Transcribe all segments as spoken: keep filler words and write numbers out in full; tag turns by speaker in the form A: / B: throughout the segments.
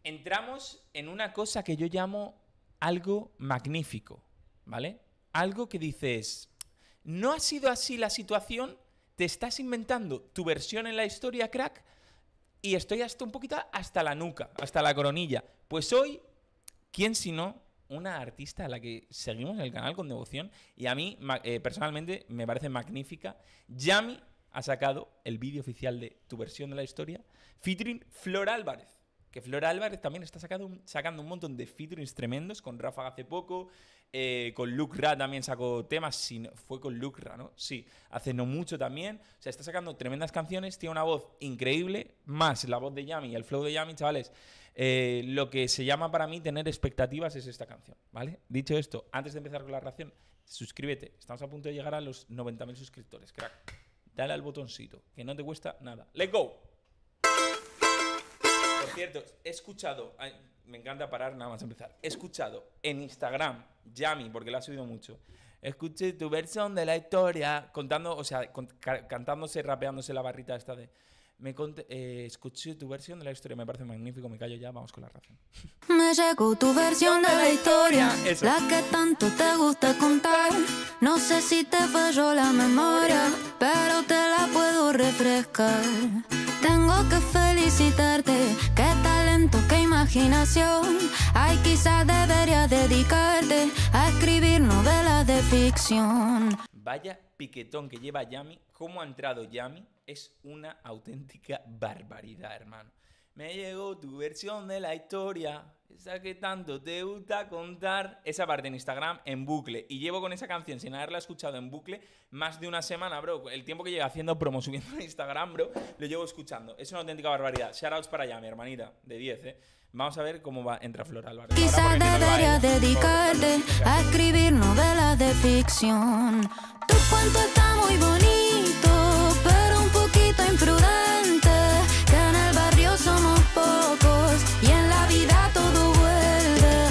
A: entramos en una cosa que yo llamo algo magnífico, ¿vale? Algo que dices, no ha sido así la situación, te estás inventando tu versión en la historia, crack, y estoy hasta un poquito hasta la nuca, hasta la coronilla. Pues hoy, ¿quién si no? Una artista a la que seguimos en el canal con devoción y a mí, eh, personalmente, me parece magnífica. Yami ha sacado el vídeo oficial de tu versión de la historia, featuring Flor Álvarez. Que Flor Álvarez también está sacando un, sacando un montón de featurings tremendos, con Ráfaga hace poco, eh, con Luke Ra también sacó temas, si no, fue con Luke Ra, ¿no? Sí, hace no mucho también. O sea, está sacando tremendas canciones, tiene una voz increíble, más la voz de Yami y el flow de Yami, chavales. Eh, lo que se llama para mí tener expectativas es esta canción, ¿vale? Dicho esto, antes de empezar con la reacción, suscríbete. Estamos a punto de llegar a los noventa mil suscriptores, crack. Dale al botoncito, que no te cuesta nada. ¡Let's go! Por cierto, he escuchado, ay, me encanta parar nada más empezar, he escuchado en Instagram, Yami, porque lo ha subido mucho, escuché tu versión de la historia, contando, o sea, con, ca cantándose, rapeándose la barrita esta de, me conté, eh, escuché tu versión de la historia, me parece magnífico, me callo ya, vamos con la razón.
B: Me llegó tu versión de la historia, Eso. la que tanto te gusta contar, no sé si te falló la memoria, pero te la puedo refrescar. Tengo que felicitarte, qué talento, qué imaginación. Ay, quizás deberías dedicarte a escribir novelas de ficción.
A: Vaya piquetón que lleva Yami, cómo ha entrado Yami, es una auténtica barbaridad, hermano. Me llegó tu versión de la historia, esa que tanto te gusta contar. Esa parte en Instagram en bucle. Y llevo con esa canción sin haberla escuchado en bucle más de una semana, bro. El tiempo que llevo haciendo promo subiendo en Instagram, bro, lo llevo escuchando. Es una auténtica barbaridad. Shoutouts para allá, mi hermanita, de diez, eh. Vamos a ver cómo va entra Flor Álvarez.
B: Quizás deberías dedicarte a escribir novelas de ficción. Tu cuento está muy bonito, pero un poquito imprudente. Que en el barrio somos pocos y en la vida todo vuelve.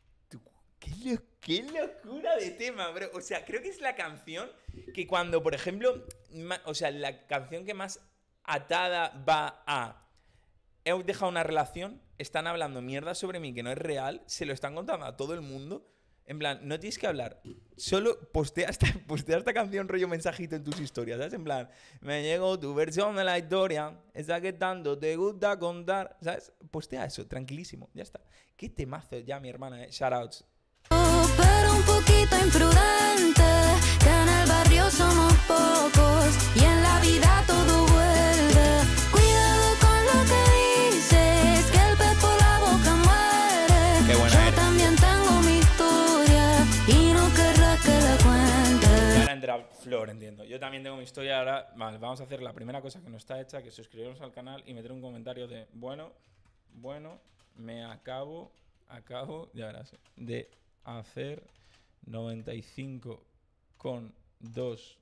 A: ¿Qué, lo, qué locura de tema, bro. O sea, creo que es la canción que cuando, por ejemplo, o sea, la canción que más atada va a he dejado una relación, están hablando mierda sobre mí que no es real, se lo están contando a todo el mundo. En plan, no tienes que hablar, solo postea esta, postea esta canción rollo mensajito en tus historias, ¿sabes? En plan, me llegó tu versión de la historia, esa que tanto te gusta contar, ¿sabes? Postea eso, tranquilísimo, ya está. Qué temazo ya, mi hermana, eh. Shoutouts.
B: Pero un poquito imprudente, que en el barrio somos pocos y en la vida todo vuelve. Cuidado con lo que dices, que el pez por la boca muere.
A: Qué buena
B: Yo
A: eres.
B: también tengo mi historia y no querrás que la cuente.
A: Ahora entra Flor, entiendo. Yo también tengo mi historia. Ahora, vale, vamos a hacer la primera cosa que no está hecha, que es suscribirnos al canal y meter un comentario de, bueno, bueno, me acabo, acabo, ya verás, de hacer noventa y cinco con dos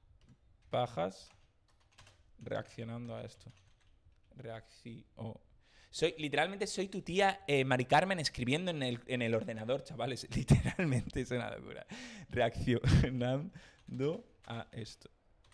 A: pajas reaccionando a esto. Reaccio. Soy, literalmente soy tu tía eh, Mari Carmen escribiendo en el, en el ordenador, chavales. Literalmente es una locura. Reaccionando a esto.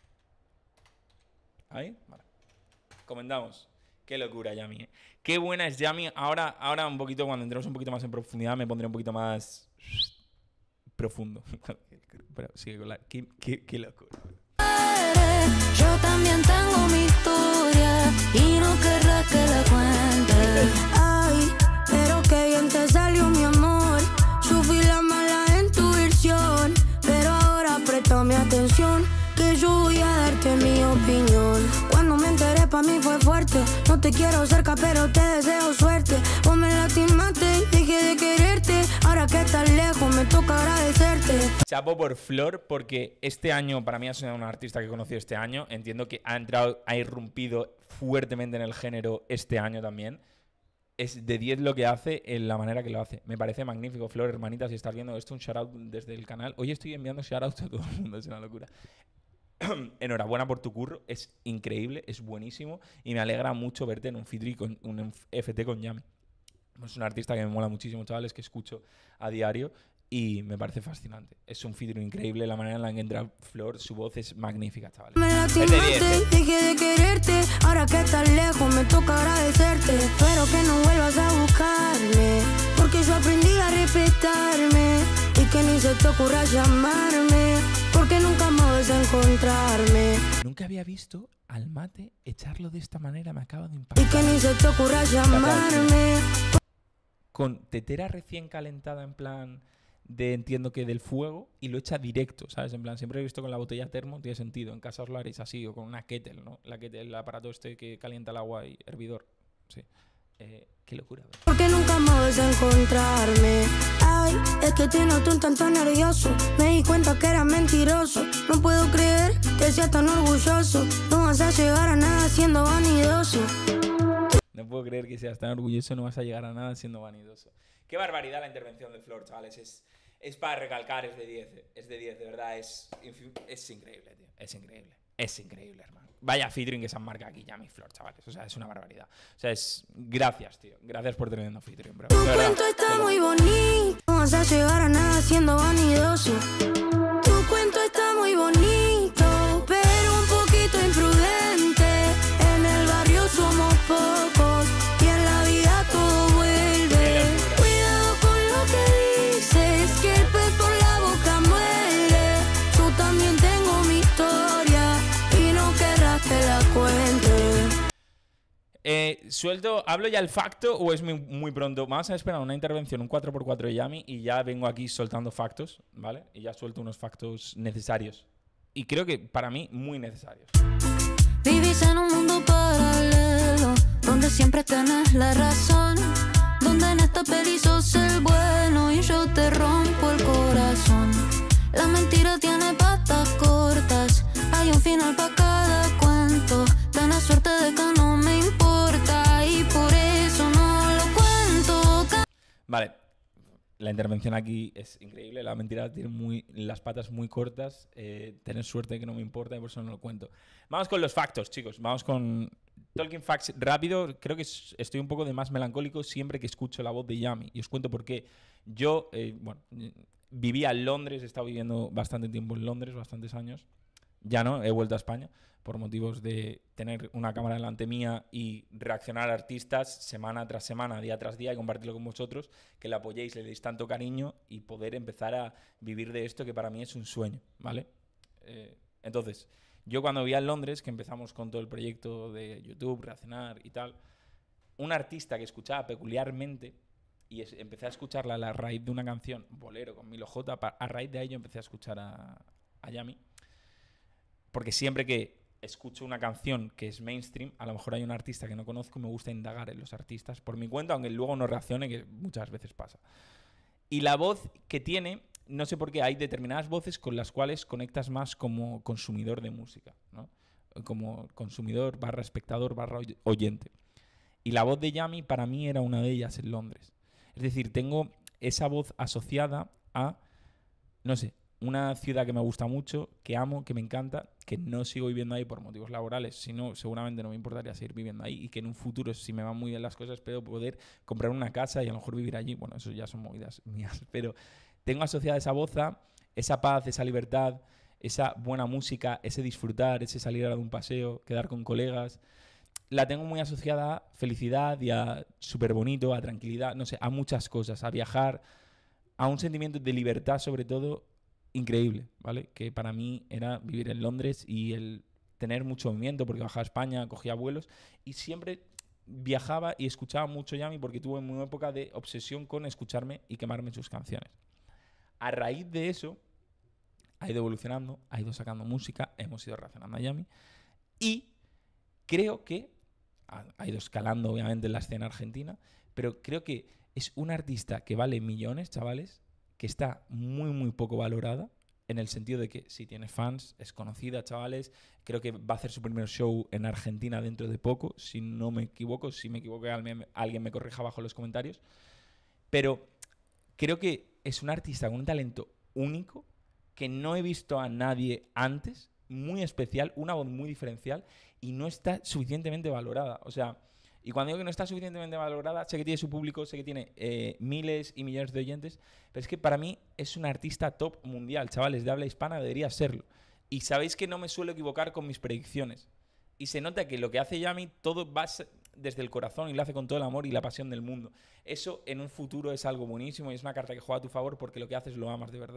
A: ¿Ahí? Vale. Comentamos. Qué locura, Yami. ¿eh? Qué buena es Yami. Ahora, ahora un poquito, cuando entremos un poquito más en profundidad, me pondré un poquito más profundo. Pero sigue con la... Qué, qué, qué locura.
B: Yo también tengo mi historia y no querrás que la cuente. Ay, pero qué bien te salió, mi amor. Sufrí la mala en tu versión, pero ahora presta mi atención, que yo voy a darte mi opinión. Cuando me enteré pa' mí fue fuerte. No te quiero cerca pero te deseo suerte. Vos me lastimaste y dejé de quererte. Ahora que estás lejos me toca agradecerte.
A: Chapo por Flor, porque este año para mí ha sido una artista que he conocido este año. Entiendo que ha entrado, ha irrumpido fuertemente en el género este año también. Es de diez lo que hace en la manera que lo hace. Me parece magnífico. Flor, hermanita, si estás viendo esto, un shoutout desde el canal. Hoy estoy enviando shoutouts a todo el mundo, es una locura. Enhorabuena por tu curro, es increíble, es buenísimo y me alegra mucho verte en un featuring con un F T con Yami. Es un artista que me mola muchísimo, chavales, que escucho a diario y me parece fascinante. Es un featuring increíble, la manera en la que entra Flor, su voz es magnífica, chavales.
B: Me lastimaste, dejé de quererte, ahora que estás lejos me toca agradecerte. Espero que no vuelvas a buscar ocurra llamarme, porque nunca me vas a encontrarme.
A: Nunca había visto al mate echarlo de esta manera, me acaba de impactar.
B: Y que ni se te ocurra llamarme.
A: Con tetera recién calentada en plan de, entiendo que del fuego, y lo echa directo, ¿sabes? En plan, siempre he visto con la botella termo, tiene sentido, en casa os lo haréis así, o con una kettle, ¿no? La kettle, el aparato este que calienta el agua y hervidor, sí. Eh, qué locura, ¿verdad?
B: Porque nunca me vas a encontrarme. Ay, es que te noto un tanto nervioso. Me di cuenta que eras mentiroso. No puedo creer que seas tan orgulloso. No vas a llegar a nada siendo vanidoso.
A: No puedo creer que seas tan orgulloso, no vas a llegar a nada siendo vanidoso. Qué barbaridad la intervención de Flor, chavales. Es, es para recalcar, es de diez. Es de diez, de verdad. Es, es increíble, tío. Es increíble. Es increíble, hermano. Vaya featuring que se han marcado aquí ya, mi Flor, chavales. O sea, es una barbaridad. O sea, es... Gracias, tío. Gracias por tener un featuring, bro.
B: Tu cuento está muy bonito. No vas a llegar a nada siendo vanidoso. Tu cuento está muy bonito, pero un poquito imprudente. En el barrio somos pocos y en la vida todo vuelve. Cuidado con lo que dices, que el pez por la boca muere. Yo también tengo mi historia y no querrás que la cuente.
A: Eh, suelto, ¿hablo ya el facto o es muy, muy pronto? Vamos a esperar una intervención, un cuatro por cuatro de Yami, y ya vengo aquí soltando factos, ¿vale? Y ya suelto unos factos necesarios. Y creo que para mí muy necesarios.
B: Vivís en un mundo paralelo, donde siempre tenés la razón, donde en esta peli sos el bueno y yo te rompo el corazón. La mentira tiene patas cortas, hay un final para cada cuento. Tenés suerte de que no me importa y por eso no lo cuento.
A: Vale, la intervención aquí es increíble. La mentira tiene muy, las patas muy cortas. Eh, tenés suerte de que no me importa y por eso no lo cuento. Vamos con los factos, chicos. Vamos con Talking Facts rápido. Creo que estoy un poco de más melancólico siempre que escucho la voz de Yami. Y os cuento por qué. Yo, eh, bueno, vivía en Londres. He estado viviendo bastante tiempo en Londres, bastantes años. Ya no, he vuelto a España por motivos de tener una cámara delante mía y reaccionar a artistas semana tras semana, día tras día, y compartirlo con vosotros, que le apoyéis, le deis tanto cariño y poder empezar a vivir de esto que para mí es un sueño, ¿vale? Eh, entonces, yo cuando vivía en Londres, que empezamos con todo el proyecto de YouTube, reaccionar y tal, un artista que escuchaba peculiarmente, y es, empecé a escucharla a la raíz de una canción, Bolero, con Milo J, a raíz de ello empecé a escuchar a, a Yami, porque siempre que escucho una canción que es mainstream, a lo mejor hay un artista que no conozco y me gusta indagar en los artistas por mi cuenta, aunque luego no reaccione, que muchas veces pasa. Y la voz que tiene, no sé por qué, hay determinadas voces con las cuales conectas más como consumidor de música, ¿no? Como consumidor barra espectador barra oyente. Y la voz de Yami para mí era una de ellas en Londres. Es decir, tengo esa voz asociada a, no sé, una ciudad que me gusta mucho, que amo, que me encanta, que no sigo viviendo ahí por motivos laborales, sino seguramente no me importaría seguir viviendo ahí y que en un futuro, si me van muy bien las cosas, espero poder comprar una casa y a lo mejor vivir allí. Bueno, eso ya son movidas mías, pero tengo asociada esa voz a esa paz, esa libertad, esa buena música, ese disfrutar, ese salir a dar un paseo, quedar con colegas. La tengo muy asociada a felicidad y a súper bonito, a tranquilidad, no sé, a muchas cosas, a viajar, a un sentimiento de libertad sobre todo, increíble, ¿vale? Que para mí era vivir en Londres y el tener mucho movimiento, porque bajaba a España, cogía vuelos y siempre viajaba y escuchaba mucho Yami porque tuve una época de obsesión con escucharme y quemarme sus canciones. A raíz de eso ha ido evolucionando, ha ido sacando música, hemos ido reaccionando a Yami y creo que ha, ha ido escalando obviamente en la escena argentina, pero creo que es una artista que vale millones, chavales, que está muy, muy poco valorada, en el sentido de que sí tiene fans, es conocida, chavales. Creo que va a hacer su primer show en Argentina dentro de poco, si no me equivoco. Si me equivoco, alguien, alguien me corrija abajo en los comentarios. Pero creo que es un artista con un talento único, que no he visto a nadie antes, muy especial, una voz muy diferencial, y no está suficientemente valorada. O sea... Y cuando digo que no está suficientemente valorada, sé que tiene su público, sé que tiene eh, miles y millones de oyentes, pero es que para mí es un artista top mundial, chavales, de habla hispana, debería serlo. Y sabéis que no me suelo equivocar con mis predicciones. Y se nota que lo que hace Yami, todo va desde el corazón y lo hace con todo el amor y la pasión del mundo. Eso en un futuro es algo buenísimo y es una carta que juega a tu favor porque lo que haces lo amas de verdad,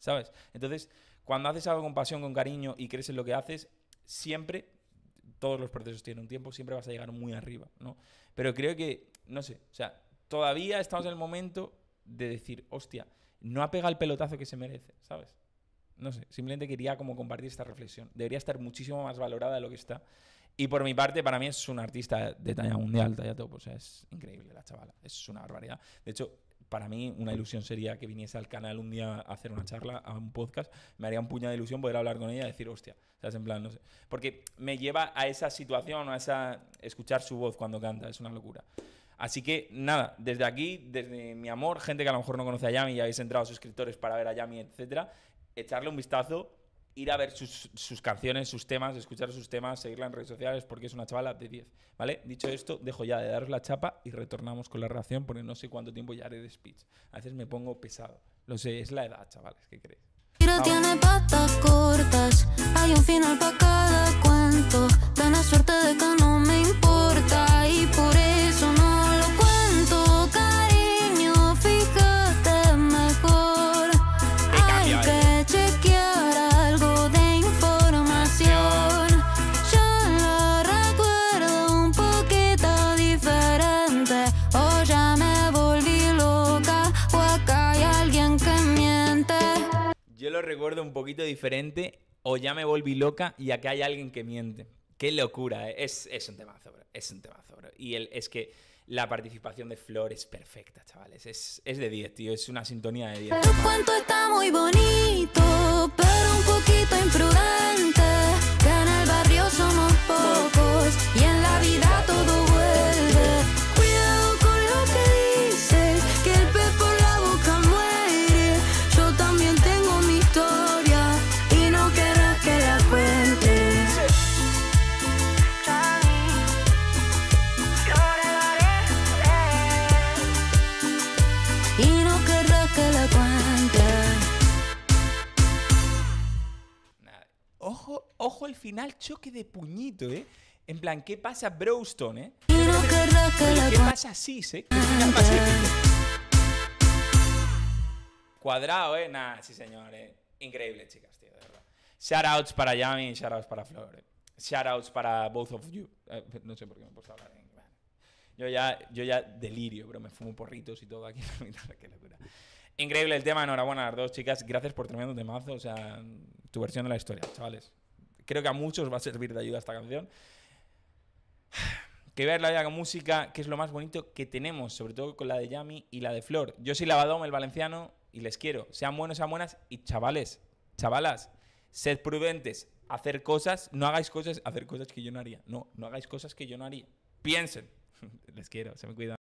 A: ¿sabes? Entonces, cuando haces algo con pasión, con cariño y crees en lo que haces, siempre, todos los procesos tienen un tiempo, siempre vas a llegar muy arriba, ¿no? Pero creo que, no sé, o sea, todavía estamos en el momento de decir, hostia, no ha pegado el pelotazo que se merece, ¿sabes? No sé, simplemente quería como compartir esta reflexión. Debería estar muchísimo más valorada de lo que está. Y por mi parte, para mí es una artista de talla mundial, talla top. O sea, es increíble la chavala. Es una barbaridad. De hecho, para mí una ilusión sería que viniese al canal un día a hacer una charla, a un podcast. Me haría un puñado de ilusión poder hablar con ella y decir, hostia, ¿sabes? En plan, no sé. Porque me lleva a esa situación, a esa... escuchar su voz cuando canta. Es una locura. Así que, nada, desde aquí, desde mi amor, gente que a lo mejor no conoce a Yami y habéis entrado a suscriptores para ver a Yami, etcétera, echarle un vistazo, ir a ver sus, sus canciones, sus temas, escuchar sus temas, seguirla en redes sociales porque es una chavala de diez, ¿vale? Dicho esto, dejo ya de daros la chapa y retornamos con la reacción porque no sé cuánto tiempo ya haré de speech. A veces me pongo pesado. Lo sé, es la edad, chavales, ¿qué creéis?
B: Mira, tiene patas cortas, hay un final para cada cuento. Ten la suerte de que no me importa y por eso no lo cuento, cariño, fíjate mejor. Hay que chequear algo de información. Yo lo recuerdo un poquito diferente, o ya me volví loca, o acá hay alguien que miente.
A: Yo lo recuerdo un poquito diferente, o ya me volví loca y acá hay alguien que miente. Qué locura, ¿eh? Es, es un temazo, bro. Es un temazo, bro. Y el, es que la participación de Flor es perfecta, chavales. Es, es de diez, tío. Es una sintonía de diez.
B: Tu cuento está muy bonito, pero un poquito imprudente. Que en el barrio somos pocos y en la vida todo vuelve. Cuidado con lo que dices, que el pez por la boca muere. Yo también tengo mi historia y no querrás que la cuente. Y no querrás que la cuente.
A: Nada. Ojo, ojo el final, choque de puñito, ¿eh? En plan, ¿qué pasa, Browstone, eh?
B: Y no querrás que
A: Oye,
B: la
A: ¿qué
B: cuente.
A: pasa, Sis, eh? ¿Qué final más épico? Cuadrado, ¿eh? Nah, sí, señor, ¿eh? Increíble, chicas, tío, de verdad. Shoutouts para Yami y shoutouts para Flor, ¿eh? Shoutouts para both of you. Eh, no sé por qué me he puesto a hablar en inglés. Yo ya, yo ya delirio, pero me fumo porritos y todo aquí. Qué locura. Increíble el tema, enhorabuena a las dos, chicas. Gracias por tremendo temazo, o sea, tu versión de la historia, chavales. Creo que a muchos va a servir de ayuda esta canción. Que ver la vida con música, que es lo más bonito que tenemos, sobre todo con la de Yami y la de Flor. Yo soy Lavadom, el valenciano, y les quiero. Sean buenos, sean buenas, y chavales, chavalas, sed prudentes, hacer cosas, no hagáis cosas, hacer cosas que yo no haría. No, no hagáis cosas que yo no haría. Piensen. Les quiero, se me cuidan.